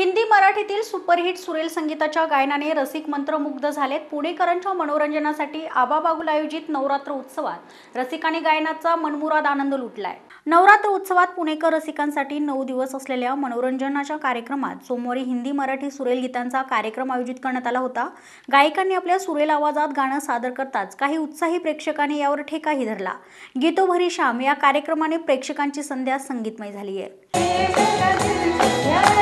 हिंदी मराठीतील सुपरहिट सुरेल संगीताच्या गायनाने रसिक मंत्रमुग्ध झालेत। पुणेकरांच्या मनोरंजनासाठी आबा बागुल आयोजित नवरात्र उत्सवात रसिकांनी गायनाचा मनमुराद आनंद लुटलाय। नवरात्र उत्सवात पुणेकर रसिकांसाठी 9 दिवस असलेल्या मनोरंजनाच्या कार्यक्रमात सोमवारी हिंदी मराठी सुरेल गीतांचा कार्यक्रम आयोजित करण्यात आला होता। गायकांनी आपल्या सुरेल आवाजात गाणं सादर करताच काही उत्साही प्रेक्षकांनी यावर ठेकाही धरला। गीतो भरी शाम या कार्यक्रमाने प्रेक्षकांची संध्या संगीतमय झाली आहे।